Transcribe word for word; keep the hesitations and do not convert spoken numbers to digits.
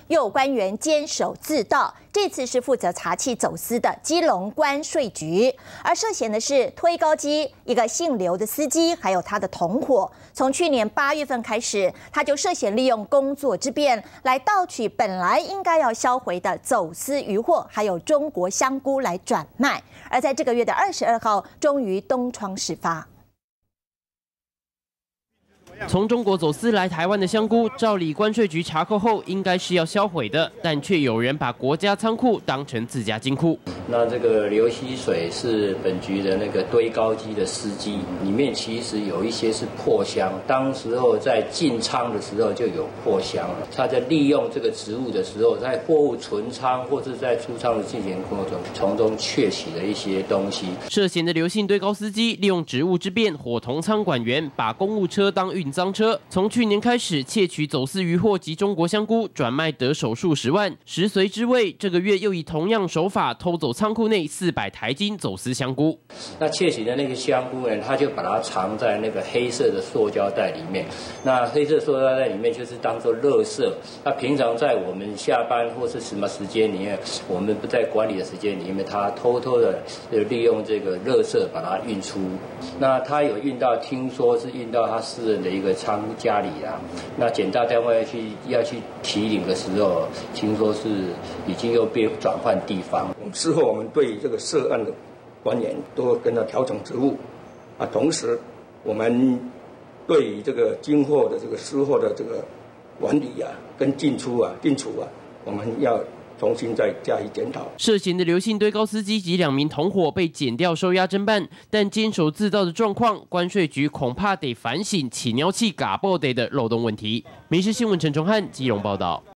又有官员监守自盗。这次是负责查缉走私的基隆关税局，而涉嫌的是推高机一个姓刘的司机，还有他的同伙。从去年八月份开始，他就涉嫌利用工作之便来盗取本来应该要销毁的走私渔获，还有中国香菇来转卖。而在这个月的二十二号，终于东窗事发。 从中国走私来台湾的香菇，照理关税局查扣后应该是要销毁的，但却有人把国家仓库当成自家金库。 那这个刘溪水是本局的那个堆高机的司机，里面其实有一些是破箱，当时候在进仓的时候就有破箱了。他在利用这个职务的时候，在货物存仓或者在出仓的进行过程中，从中窃取了一些东西。 涉嫌的刘姓堆高司机利用职务之便，伙同仓管员把公务车当运 赃车，从去年开始窃取走私渔获及中国香菇，转卖得手数十万。食髓知味，这个月又以同样手法偷走仓库内四百台斤走私香菇。 那窃取的那个香菇呢，他就把它藏在那个黑色的塑胶袋里面。那黑色塑胶袋里面就是当做垃圾。那平常在我们下班或是什么时间里面，我们不在管理的时间里面，他偷偷的利用这个垃圾把它运出。那他有运到，听说是运到他私人的一个 一个仓家里啊，那检大单位去要去提领的时候，听说是已经又被转换地方。 事后我们对这个涉案的官员都跟他调整职务啊，同时我们对于这个今后的这个私货的这个管理啊、跟进出啊、进出啊，我们要 重新再加以检讨。 涉嫌的刘姓堆高司机及两名同伙被检调收押侦办，但监守自盗的状况，关税局恐怕得反省起鸟气嘎爆得的漏洞问题。民事新闻陈崇汉基隆报道。